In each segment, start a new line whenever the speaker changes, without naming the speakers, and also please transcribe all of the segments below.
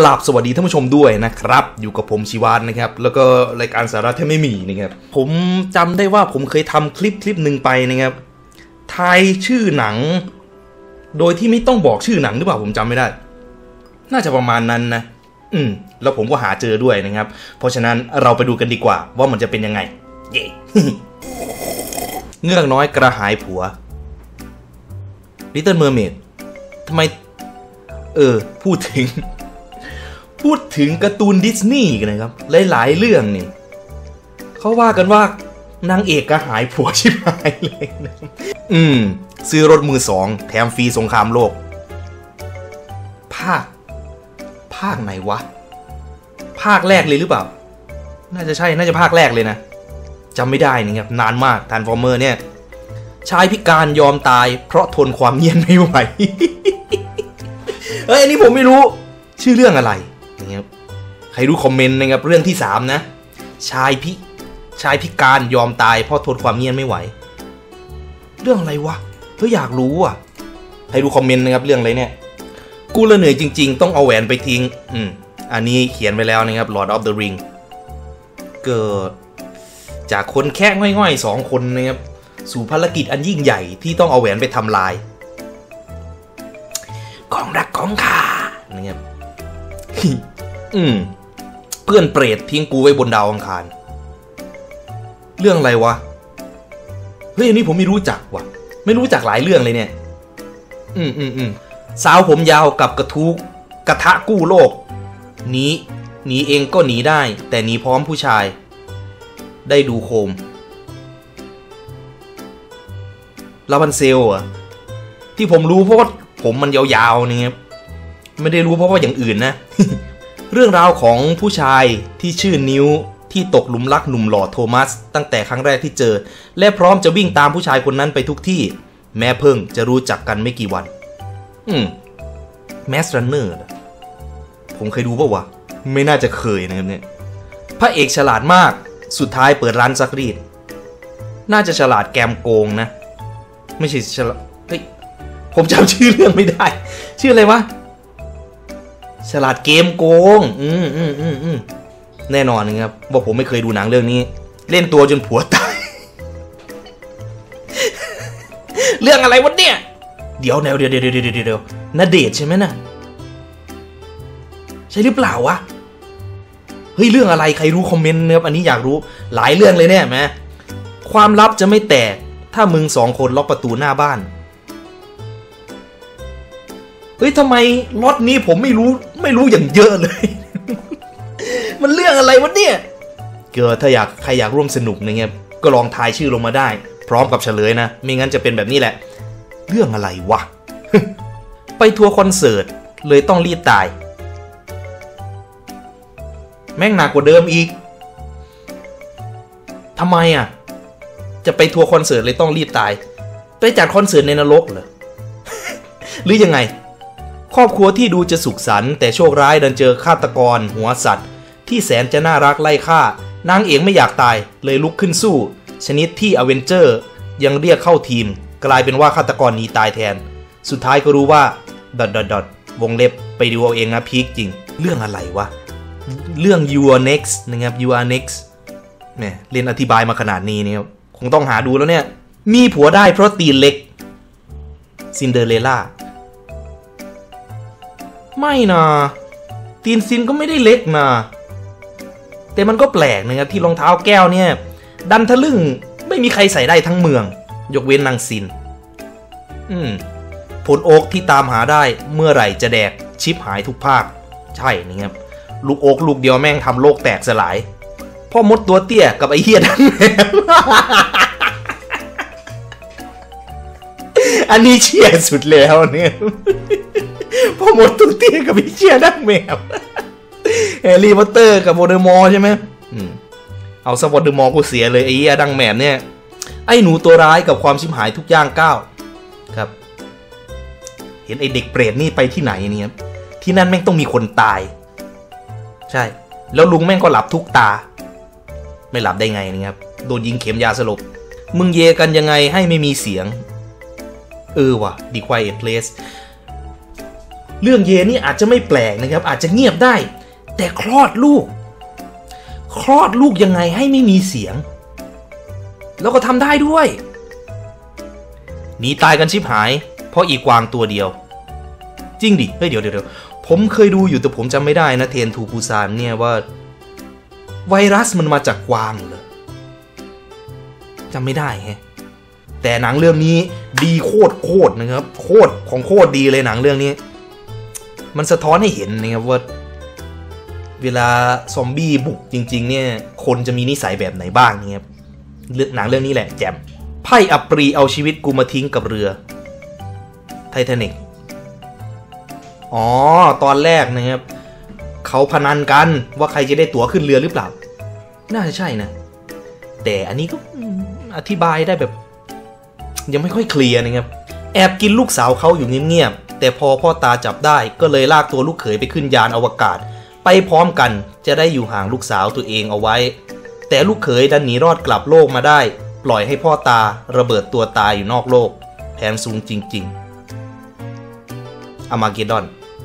ราบสวัสดีท่านผู้ชมด้วยนะครับอยู่กับผมชีวานนะครับแล้วก็รายการสาระแทบไม่มีนะครับผมจำได้ว่าผมเคยทำคลิปหนึ่งไปนะครับทายชื่อหนังโดยที่ไม่ต้องบอกชื่อหนังหรือเปล่าผมจำไม่ได้น่าจะประมาณนั้นนะแล้วผมก็หาเจอด้วยนะครับเพราะฉะนั้นเราไปดูกันดีกว่าว่ามันจะเป็นยังไงเย่ เงือกน้อยกระหายผัว Little Mermaid ทำไมพูดถึงการ์ตูนดิสนีย์กันนะครับหลายๆเรื่องนี่เขาว่ากันว่านางเอกกระหายผัวชิบหายเลยนะซื้อรถมือสองแถมฟรีสงครามโลกภาคไหนวะภาคแรกเลยหรือเปล่าน่าจะใช่น่าจะภาคแรกเลยนะจำไม่ได้นี่ครับนานมากทรานส์ฟอร์เมอร์เนี่ยชายพิการยอมตายเพราะทนความเงียบไม่ไหว อันนี้ผมไม่รู้ชื่อเรื่องอะไรนะครับใครรู้คอมเมนต์นะครับเรื่องที่3นะชายพิการยอมตายเพราะทนความเงียบไม่ไหวเรื่องอะไรวะอยากรู้อ่ะใครรู้คอมเมนต์นะครับเรื่องอะไรเนี่ยกูละเหนื่อยจริงๆต้องเอาแหวนไปทิ้งอันนี้เขียนไปแล้วนะครับ Lord of the Ring เกิดจากคนแค่ง่อยๆ2คนนะครับสู่ภารกิจอันยิ่งใหญ่ที่ต้องเอาแหวนไปทำลายของรักของข้านะครับ เพื่อนเปรตทิ้งกูไว้บนดาวอังคารเรื่องอะไรวะอันนี้ผมไม่รู้จักว่ะไม่รู้จักหลายเรื่องเลยเนี่ยสาวผมยาวกับกระทะกู้โลกหนีเองก็หนีได้แต่หนีพร้อมผู้ชายได้ดูโคมลาพันเซลอะที่ผมรู้เพราะว่าผมมันยาวๆนี่ครับไม่ได้รู้เพราะว่าอย่างอื่นนะ เรื่องราวของผู้ชายที่ชื่อนิ้วที่ตกหลุมรักหนุ่มหล่อโทมัสตั้งแต่ครั้งแรกที่เจอและพร้อมจะวิ่งตามผู้ชายคนนั้นไปทุกที่แม้เพิ่งจะรู้จักกันไม่กี่วันแมสรันเนอร์ผมเคยดูป่าววะไม่น่าจะเคยนะครับเนี่ยพระเอกฉลาดมากสุดท้ายเปิดร้านซักรีดน่าจะฉลาดแกมโกงนะไม่ใช่ฉลาดผมจำชื่อเรื่องไม่ได้ชื่ออะไรวะฉลาดเกมโกงแน่นอนนะครับว่าผมไม่เคยดูหนังเรื่องนี้เล่นตัวจนผัวตาย เรื่องอะไรวะเนี่ยเดี๋ยวณเดชน์ใช่ไหมนะใช่หรือเปล่าวะเรื่องอะไรใครรู้คอมเมนต์นะครับอันนี้อยากรู้หลายเรื่องเลยเนี่ยแม่ความลับจะไม่แตกถ้ามึง2คนล็อกประตูหน้าบ้านทำไมล็อตนี้ผมไม่รู้อย่างเยอะเลย มันเรื่องอะไรวะเนี่ยถ้าใครอยากร่วมสนุกนะครับก็ลองทายชื่อลงมาได้พร้อมกับเฉลยนะไม่งั้นจะเป็นแบบนี้แหละเรื่องอะไรวะ ไปทัวร์คอนเสิร์ตเลยต้องรีบตายแม่งหนักกว่าเดิมอีกทำไมอ่ะจะไปทัวร์คอนเสิร์ตเลยต้องรีบตายไปจัดคอนเสิร์ตในนรกเหรอ หรือยังไงครอบครัวที่ดูจะสุขสันต์แต่โชคร้ายดันเจอฆาตกรหัวสัตว์ที่แสนจะน่ารักไล่ฆ่านางเอกไม่อยากตายเลยลุกขึ้นสู้ชนิดที่อเวนเจอร์ยังเรียกเข้าทีมกลายเป็นว่าฆาตกรหนีตายแทนสุดท้ายก็รู้ว่าวงเล็บไปดูเอาเองนะพีคจริงเรื่องอะไรวะเรื่อง You Are Next นะครับ You Are Next เนี่ยเรียนอธิบายมาขนาดนี้เนี่ยคงต้องหาดูแล้วเนี่ยมีผัวได้เพราะตีนเล็กซินเดอเรลล่าไม่นะตีนซินก็ไม่ได้เล็กนะแต่มันก็แปลกนะครับที่รองเท้าแก้วเนี่ยดันทะลึ่งไม่มีใครใส่ได้ทั้งเมืองยกเว้นนางซินผลโอ๊กที่ตามหาได้เมื่อไหร่จะแดกชิปหายทุกภาคใช่นะครับลูกโอ๊กลูกเดียวแม่งทำโลกแตกสลายพ่อมดตัวเตี้ยกับไอ้เหี้ยดังแมว อันนี้เชี่ยสุดแล้วเนี่ยพ่อมดตัวเตี้ยกับไอ้เชี่ยดังแมวแฮร์รี่พอตเตอร์กับโวลเดอมอร์ใช่ไหมเอาซะโวลเดอมอร์กูเสียเลยไอ้เหี้ยดังแมวเนี่ยไอ้หนูตัวร้ายกับความชิบหายทุกย่างก้าวครับเห็นไอ้เด็กเปรตนี่ไปที่ไหนเนี่ยที่นั่นแม่งต้องมีคนตายใช่แล้วลุงแม่งก็หลับทุกตาไม่หลับได้ไงนะครับโดนยิงเข็มยาสลบมึงเยกันยังไงให้ไม่มีเสียงว่ะ The Quiet Place เรื่องเยนี่อาจจะไม่แปลกนะครับอาจจะเงียบได้แต่คลอดลูกยังไงให้ไม่มีเสียงแล้วก็ทำได้ด้วยหนีตายกันชิบหายเพราะอีกวางตัวเดียวจริงดิเฮ้ยเดี๋ยวผมเคยดูอยู่แต่ผมจำไม่ได้นะเทรนทูปูซานเนี่ยว่าไวรัสมันมาจากกวางเหรอจำไม่ได้แฮะแต่หนังเรื่องนี้ดีโคตรนะครับโคตรดีเลยหนังเรื่องนี้มันสะท้อนให้เห็นนะครับว่าเวลาซอมบี้บุกจริงๆเนี่ยคนจะมีนิสัยแบบไหนบ้างนะครับหนังเรื่องนี้แหละแจ่มไพ่อัปรีเอาชีวิตกูมาทิ้งกับเรือไททานิกอ๋อตอนแรกนะครับเขาพนันกันว่าใครจะได้ตั๋วขึ้นเรือหรือเปล่าน่าจะใช่นะแต่อันนี้ก็อธิบายได้แบบยังไม่ค่อยเคลียร์นะครับแอบกินลูกสาวเขาอยู่เงียบๆแต่พอพ่อตาจับได้ก็เลยลากตัวลูกเขยไปขึ้นยานอวกาศไปพร้อมกันจะได้อยู่ห่างลูกสาวตัวเองเอาไว้แต่ลูกเขยดันหนีรอดกลับโลกมาได้ปล่อยให้พ่อตาระเบิดตัวตายอยู่นอกโลกแผนสูงจริงๆอามาเกดดอน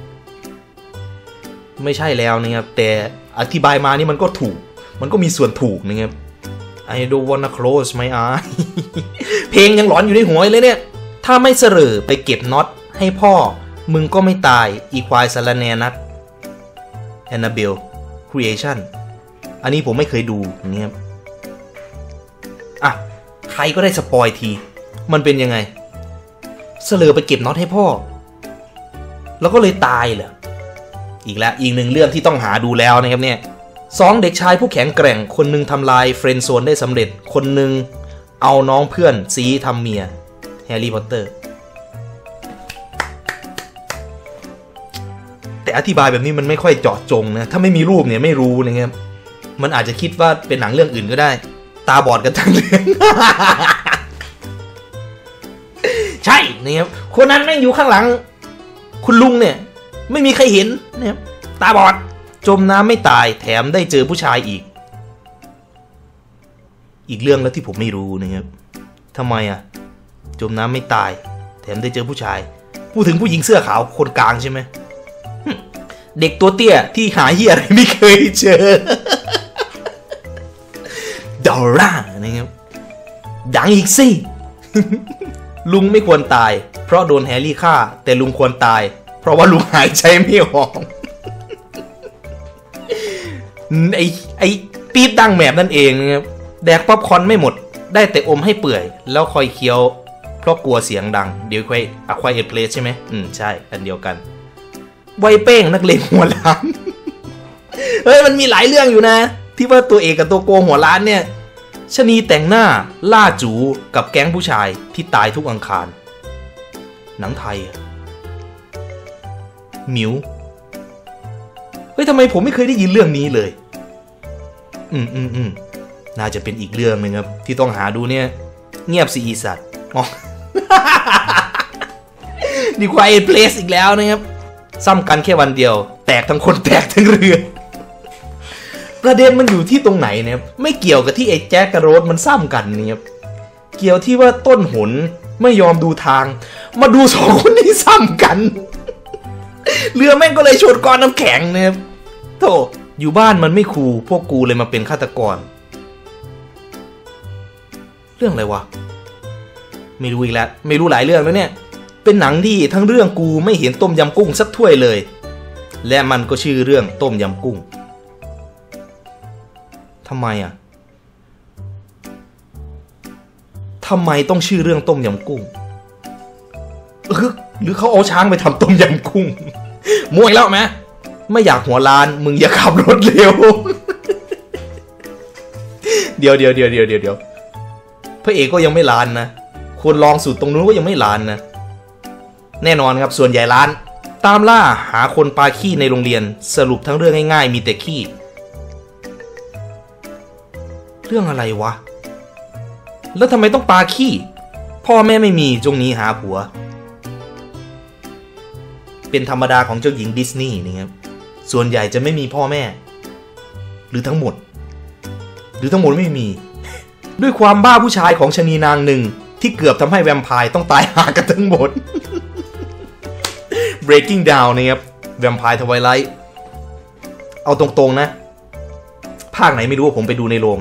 ไม่ใช่แล้วนะครับแต่อธิบายมานี่มันก็ถูกมันก็มีส่วนถูกนะครับ I don't wanna close my eye เพลงยังหลอนอยู่ในหัวเลยเนี่ยถ้าไม่เสรอไปเก็บน็อตให้พ่อมึงก็ไม่ตายอีควายสารแนนัท Annabelle Creation อันนี้ผมไม่เคยดูนะครับอ่ะใครก็ได้สปอยทีมันเป็นยังไงเสลอไปเก็บน็อตให้พ่อแล้วก็เลยตายเหรออีกหนึ่งเรื่องที่ต้องหาดูแล้วนะครับเนี่ย2เด็กชายผู้แข็งแกร่งคนหนึ่งทำลายเฟรนด์โซนได้สำเร็จคนหนึ่งเอาน้องเพื่อนซีทำเมียแฮร์รี่พอตเตอร์แต่อธิบายแบบนี้มันไม่ค่อยเจาะจงนะถ้าไม่มีรูปเนี่ยไม่รู้นะครับมันอาจจะคิดว่าเป็นหนังเรื่องอื่นก็ได้ตาบอดกันทั้งเรื่อง ใช่นะครับคนนั้นแม่งอยู่ข้างหลังคุณลุงเนี่ยไม่มีใครเห็นนะครับตาบอดจมน้ำไม่ตายแถมได้เจอผู้ชายอีกเรื่องแล้วที่ผมไม่รู้นะครับทำไมอ่ะจมน้ำไม่ตายแถมได้เจอผู้ชายพูดถึงผู้หญิงเสื้อขาวคนกลางใช่ไหมเด็กตัวเตี้ยที่หาเหี้ยอะไรไม่เคยเจอ ดอร่านะครับดังอีกสิ ลุงไม่ควรตายเพราะโดนแฮร์รี่ฆ่าแต่ลุงควรตายเพราะว่าลุงหายใจไม่ออก ไอปี๊ดดังแมบนั่นเองนะครับแดกป๊อปคอร์นไม่หมดได้แต่อมให้เปื่อยแล้วคอยเคี้ยวเพราะกลัวเสียงดังเดี๋ยวค่อยQuiet Placeใช่ไหมใช่อันเดียวกันไวเป้งนักเลงหัวล้าน เฮ้ยมันมีหลายเรื่องอยู่นะที่ว่าตัวเอกกับตัวโกงหัวล้านเนี่ยชะนีแต่งหน้าล่าจูกับแก๊งผู้ชายที่ตายทุกอังคารหนังไทยหมิวเฮ้ยทำไมผมไม่เคยได้ยินเรื่องนี้เลยน่าจะเป็นอีกเรื่องนึงครับที่ต้องหาดูเนี่ยเงียบสิอีสัตว์อ๋อ ดีกว่าQuiet Placeอีกแล้วนะครับซ้ำกันแค่วันเดียวแตกทั้งคนแตกทั้งเรือประเด็นมันอยู่ที่ตรงไหนเนี่ยไม่เกี่ยวกับที่ไอ้แจ็คกับโรสมันซ้ำกันเนี่ยเกี่ยวที่ว่าต้นหนไม่ยอมดูทางมาดูสองคนนี้ซ้ำกัน เรือแม่งก็เลยชนก้อนน้ำแข็งนะครับโธ่อยู่บ้านมันไม่คูลพวกกูเลยมาเป็นฆาตกรเรื่องอะไรวะไม่รู้อีกแล้วไม่รู้หลายเรื่องแล้วเนี่ยเป็นหนังที่ทั้งเรื่องกูไม่เห็นต้มยำกุ้งสักถ้วยเลยและมันก็ชื่อเรื่องต้มยำกุ้งทำไมทำไมต้องชื่อเรื่องต้มยำกุ้งหรือเขาเอาช้างไปทำต้มยำกุ้งมวยแล้วไหมไม่อยากหัวล้านมึงอย่าขับรถเร็ว เดี๋ยวพระเอกก็ยังไม่ล้านนะคนลองสุดตรงนู้นก็ยังไม่ล้านนะแน่นอนครับส่วนใหญ่ล้านตามล่าหาคนปาขี้ในโรงเรียนสรุปทั้งเรื่องง่ายๆมีแต่ขี้เรื่องอะไรวะแล้วทำไมต้องปาขี้พ่อแม่ไม่มีจงหนีหาผัวเป็นธรรมดาของเจ้าหญิงดิสนีย์นี่ครับส่วนใหญ่จะไม่มีพ่อแม่หรือทั้งหมดไม่มี ด้วยความบ้าผู้ชายของชะนีนางหนึ่งที่เกือบทำให้แวมไพร์ต้องตายหากันทั้งหมด Breaking Down นะครับ Vampire Twilight เอาตรงๆนะภาคไหนไม่รู้ผมไปดูในโรง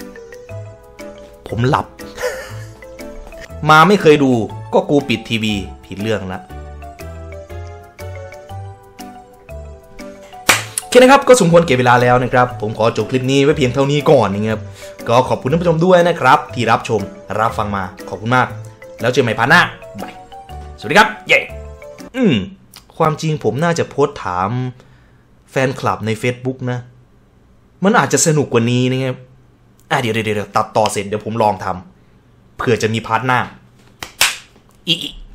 ผมหลับ มาไม่เคยดูก็กูปิดทีวีผิดเรื่องละโอเคนะครับก็สมควรเก็บเวลาแล้วนะครับผมขอจบคลิปนี้ไว้เพียงเท่านี้ก่อนนะครับก็ขอบคุณท่านผู้ชมด้วยนะครับที่รับชมรับฟังมาขอบคุณมากแล้วเจอกันใหม่พาร์ทหน้าบายสวัสดีครับเย้ความจริงผมน่าจะโพสต์ถามแฟนคลับใน Facebook นะมันอาจจะสนุกกว่านี้นะครับเดี๋ยวตัดต่อเสร็จเดี๋ยวผมลองทำเผื่อจะมีพาร์ทหน้าอี